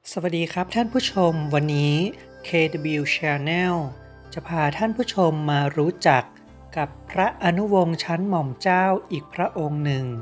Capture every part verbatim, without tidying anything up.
สวัสดีครับท่านผู้ชมวันนี้ เค ดับเบิลยู Channel จะพาท่านผู้ชมมารู้จักกับพระอนุวงศ์ชั้นหม่อมเจ้าอีกพระองค์หนึ่ง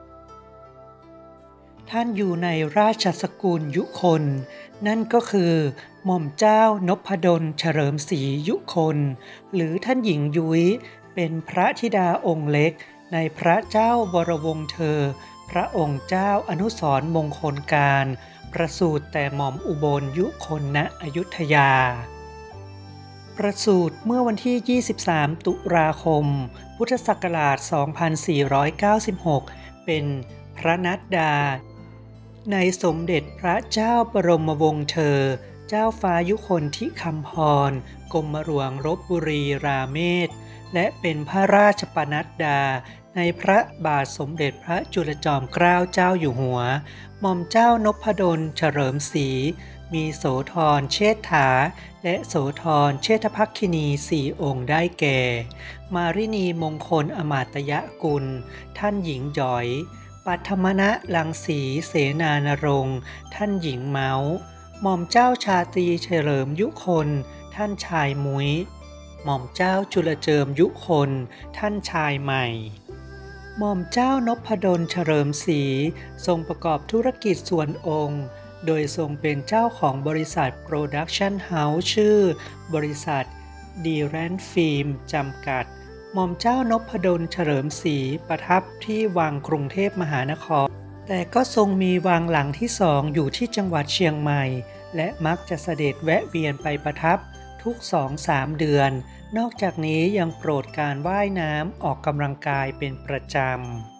ท่านอยู่ในราชสกุลยุคน นั่นก็คือหม่อมเจ้านพดลเฉลิมศรียุคน หรือท่านหญิงยุ้ยเป็นพระธิดาองค์เล็กในพระเจ้าวรวงศ์เธอ พระองค์เจ้าอนุสรณ์มงคลการประสูติแต่หม่อมอุบลยุคนณอยุธยา ประสูติเมื่อวันที่ ยี่สิบสาม ตุลาคม พุทธศักราช สองพันสี่ร้อยเก้าสิบหก เป็นพระนัดดาในสมเด็จพระเจ้าบรมวงศ์เธอ เจ้าฟ้ายุคนธิคำพร กรมหลวงลพบุรีราเมศและเป็นพระราชปนัดดาในพระบาทสมเด็จพระจุลจอมเกล้าเจ้าอยู่หัว หม่อมเจ้านพดลเฉลิมศรีมีโสธรเชษฐาและโสธรเชษฐภักคินีสี่องค์ได้แก่ มารินีมงคลอมาตยกุลท่านหญิงจ๋อย ปัทมนะรังสีเสนานรงค์ท่านหญิงเมาส์หม่อมเจ้าชาตรีเฉลิมยุคนท่านชายมุ้ยหม่อมเจ้าจุลเจิมยุคนท่านชายใหม่หม่อมเจ้านพดลเฉลิมศรีทรงประกอบธุรกิจส่วนองค์โดยทรงเป็นเจ้าของบริษัทโปรดักชั่นเฮาส์ชื่อบริษัทดีแรนฟิล์มจำกัดหม่อมเจ้านพดลเฉลิมศรีประทับที่วังกรุงเทพมหานครแต่ก็ทรงมีวังหลังที่สองอยู่ที่จังหวัดเชียงใหม่และมักจะเสด็จแวะเวียนไปประทับทุก สองถึงสาม เดือนนอกจากนี้ยังโปรดการว่ายน้ำออกกำลังกายเป็นประจำ